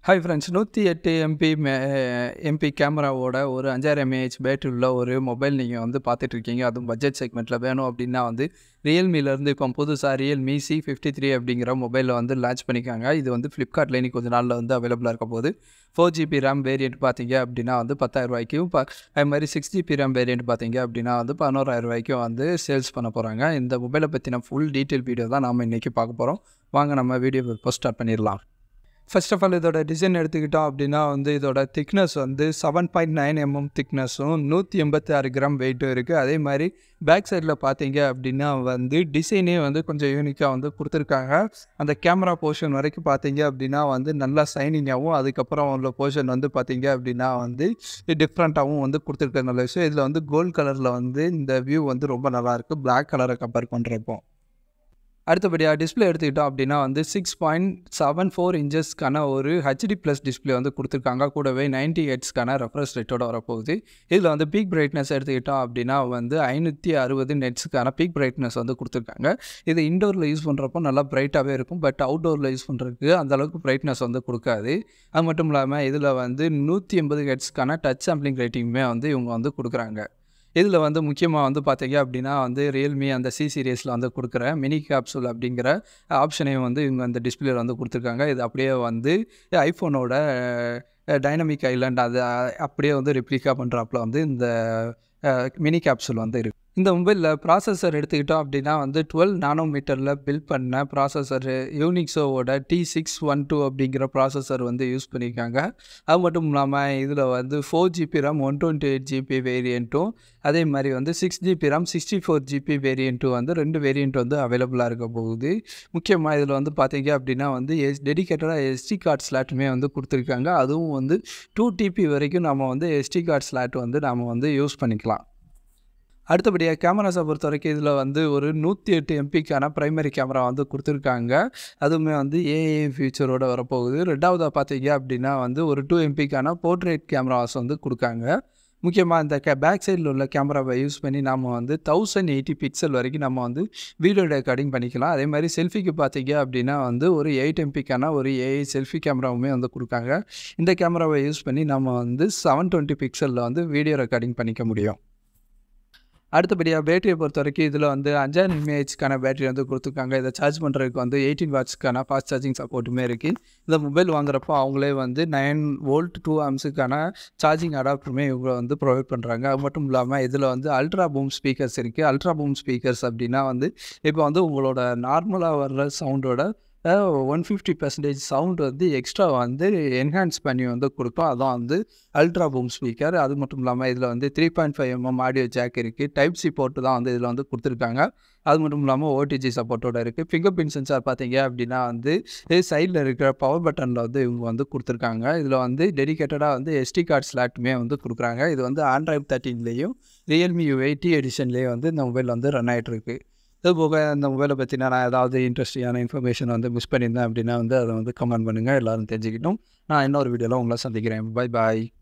Hi friends, 108 MP கேமராவோட ஒரு 5000 mAh battery உள்ள ஒரு மொபைல் நீங்கள் வந்து பார்த்துட்ருக்கீங்க. அதுவும் பட்ஜெட் செக்மெண்ட்டில் வேணும் அப்படின்னா வந்து ரியல்மிலேருந்து இப்போ புதுசாக ரியல்மி C53 அப்படிங்கிற மொபைலில் வந்து லான்ச் பண்ணிக்காங்க. இது வந்து ஃப்ளிப்கார்ட்டில் இன்னைக்கு கொஞ்சம் நாளில் வந்து அவைலபிளாக இருக்க போகுது. 4GB RAM வேரியண்ட் பார்த்தீங்க அப்படின்னா வந்து 10,000 ரூபாய்க்கும், அது மாதிரி 6GB RAM வேரியண்ட் பார்த்தீங்க அப்படின்னா வந்து 11,000 ரூபாய்க்கும் வந்து சேல்ஸ் பண்ண போகிறாங்க. இந்த மொபைலை பற்றின ஃபுல் டீட்டெயில் வீடியோ தான் நாம் இன்றைக்கி பார்க்க போகிறோம். வாங்க நம்ம வீடியோ இப்போ ஸ்டார்ட் பண்ணிடலாம். ஃபர்ஸ்ட் ஆஃப் ஆல் இதோட டிசைன் எடுத்துக்கிட்டோம் அப்படின்னா வந்து இதோட திக்னஸ் வந்து 7.9 mm திக்னஸும் 186 கிராம் வெயிட்டும் இருக்குது. அதே மாதிரி பேக் சைடில் பார்த்தீங்க அப்படின்னா வந்து டிசைனே வந்து கொஞ்சம் யூனிக்காக வந்து கொடுத்துருக்காங்க. அந்த கேமரா போர்ஷன் வரைக்கும் பார்த்தீங்க அப்படின்னா வந்து நல்லா சைனிங்காகவும், அதுக்கப்புறம் உள்ள போர்ஷன் வந்து பார்த்தீங்க அப்படின்னா வந்து டிஃப்ரெண்ட்டாகவும் வந்து கொடுத்துருக்க நல்ல விஷயம். இதில் வந்து கோல்டு கலரில் வந்து இந்த வியூ வந்து ரொம்ப நல்லாயிருக்கு பிளாக் கலரை கம்பேர் பண்ணுறப்போ. அடுத்தபடியாக டிஸ்பிளே எடுத்துக்கிட்டோம் அப்படின்னா வந்து 6.74 இன்ச்சஸ்க்கான ஒரு HD+ டிஸ்பிளே வந்து கொடுத்துருக்காங்க. கூடவே 90 ஹெர்ட்ஸ்க்கான ரெஃப்ரெஷ் ரேட்டோட வரப்போகுது. இதில் வந்து பீக் பிரைட்னஸ் எடுத்துக்கிட்டோம் அப்படின்னா வந்து 560 நெட்ஸ்க்கான பீக் பிரைட்னஸ் வந்து கொடுத்துருக்காங்க. இது இண்டோரில் யூஸ் பண்ணுறப்போ நல்லா பிரைட்டாகவே இருக்கும். பட் அவுட்டோரில் யூஸ் பண்ணுறதுக்கு அந்தளவுக்கு பிரைட்னஸ் வந்து கொடுக்காது. அது மட்டும் இல்லாமல் இதில் வந்து 180 ஹெர்ட்ஸ்க்கான டச் சாம்பிளிங் ரேட்டிங்குமே வந்து இவங்க வந்து கொடுக்குறாங்க. இதில் வந்து முக்கியமாக வந்து பார்த்தீங்க அப்படின்னா வந்து ரியல்மி அந்த C சீரீஸில் வந்து கொடுக்குற மினி கேப்சூல் அப்படிங்கிற ஆப்ஷனையும் வந்து இவங்க அந்த டிஸ்பிளேல வந்து கொடுத்துருக்காங்க. இது அப்படியே வந்து ஐஃபோனோட டைனமிக் ஐலாண்ட் அதை அப்படியே வந்து ரெப்ளிகா பண்ணுறாப்புல வந்து இந்த மினி கேப்சூல் வந்து இருக்குது. இந்த மொபைலில் ப்ராசஸர் எடுத்துக்கிட்டோம் அப்படின்னா வந்து 12 நானோமீட்டரில் பில்ட் பண்ண ப்ராசஸர் யூனிக்ஸோவோட T612 அப்படிங்கிற ப்ராசஸர் வந்து யூஸ் பண்ணியிருக்காங்க. அது மட்டும் இல்லாமல் இதில் வந்து 4GB RAM 128GB வேரியண்ட்டும், அதே மாதிரி வந்து 6GB RAM 64GB வேரியண்ட்டும் வந்து 2 வேரியண்ட் வந்து அவைலபிளாக இருக்க போகுது. முக்கியமாக இதில் வந்து பார்த்தீங்க அப்படின்னா வந்து டெடிக்கேட்டடாக SD கார்டு ஸ்லாட்டுமே வந்து கொடுத்துருக்காங்க. அதுவும் வந்து 2TB வரைக்கும் நம்ம வந்து SD கார்டு ஸ்லாட் வந்து நம்ம வந்து யூஸ் பண்ணிக்கலாம். அடுத்தபடியாக கேமராஸை பொறுத்த வரைக்கும் இதில் வந்து ஒரு 108 MPக்கான ப்ரைமரி கேமரா வந்து கொடுத்துருக்காங்க. அதுவுமே வந்து AI ஃபியூச்சரோடு வரப்போகுது. ரெண்டாவதாக பார்த்தீங்க அப்படின்னா வந்து ஒரு 2 MPக்கான போர்ட்ரேட் கேமராஸ் வந்து கொடுக்காங்க. முக்கியமாக இந்த பேக் சைடில் உள்ள கேமராவை யூஸ் பண்ணி நம்ம வந்து 1080 பிக்சல் வரைக்கும் நம்ம வந்து வீடியோ ரெக்கார்டிங் பண்ணிக்கலாம். அதே மாதிரி செல்ஃபிக்கு பார்த்தீங்க அப்படின்னா வந்து ஒரு 8 MPக்கான ஒரு AI செல்ஃபி கேமராவுமே வந்து கொடுக்காங்க. இந்த கேமராவை யூஸ் பண்ணி நம்ம வந்து 720 பிக்சலில் வந்து வீடியோ ரெக்கார்டிங் பண்ணிக்க முடியும். அடுத்தபடியாக பேட்டரியை பொறுத்த வரைக்கும் இதில் வந்து 5000 mAhக்கான பேட்டரி வந்து கொடுத்துருக்காங்க. இதை சார்ஜ் பண்ணுறதுக்கு வந்து 18 வாட்ஸ்க்கான ஃபாஸ்ட் சார்ஜிங் சப்போர்ட்டுமே இருக்குது. இந்த மொபைல் வாங்குறப்போ அவங்களே வந்து 9 வோல்ட் 2 ஆம்ஸுக்கான சார்ஜிங் அடாப்டருமே இவங்க வந்து ப்ரொவைட் பண்ணுறாங்க. அது மட்டும் இல்லாமல் இதில் வந்து அல்ட்ரா பூம் ஸ்பீக்கர்ஸ் இருக்குது. அல்ட்ரா பூம் ஸ்பீக்கர்ஸ் அப்படின்னா வந்து இப்போ வந்து உங்களோட நார்மலாக வர்ற சவுண்டோட 150% சவுண்ட் வந்து எக்ஸ்ட்ரா வந்து என்ஹான்ஸ் பண்ணி வந்து கொடுக்கும். அதான் வந்து அல்ட்ரா பூம் ஸ்பீக்கர். அது மட்டும் இல்லாமல் இதில் வந்து 3.5 mm ஆடியோ ஜாக் இருக்குது. டைப் சி போர்ட்டு தான் வந்து இதில் வந்து கொடுத்துருக்காங்க. அது மட்டும் இல்லாமல் OTG சப்போர்ட்டோட இருக்குது. ஃபிங்கர் பிரிண்ட் சென்சார் பார்த்தீங்க அப்படின்னா வந்து சைடில் இருக்கிற பவர் பட்டனில் வந்து இவங்க வந்து கொடுத்துருக்காங்க. இதில் வந்து டெடிக்கேட்டடாக வந்து SD கார்டு ஸ்லாட்டுமே வந்து கொடுக்குறாங்க. இது வந்து Android 13லேயும் Realme U80 எடிஷன்லேயும் வந்து இந்த மொபைல் வந்து ரன் ஆகிட்டுருக்கு. இது போக இந்த மொபைலை பற்றினா நான் ஏதாவது இன்ட்ரெஸ்டிங்கான இன்ஃபர்மேஷன் வந்து மிஸ் பண்ணியிருந்தேன் அப்படின்னா வந்து அதை வந்து கமெண்ட் பண்ணுங்கள். எல்லோரும் தெரிஞ்சுக்கிட்டும். நான் இன்னொரு வீடியோவில் உங்களை சந்திக்கிறேன். பை பாய்.